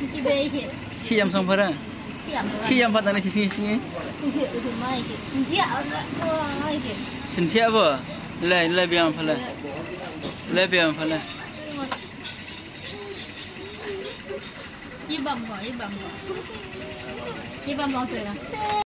Khi em xong phải đó. Khi em phát này xin xin thiệt vừa lấy biếng phải lấy biếng phải Chị bầm bỏ cười à?